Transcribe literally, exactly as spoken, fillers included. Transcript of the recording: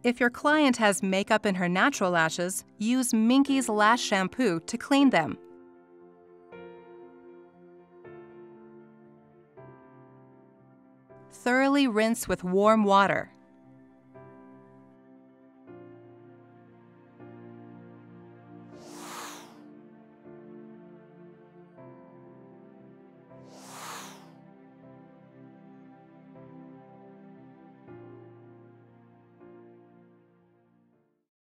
If your client has makeup in her natural lashes, use Minkys Lash Shampoo to clean them. Thoroughly rinse with warm water.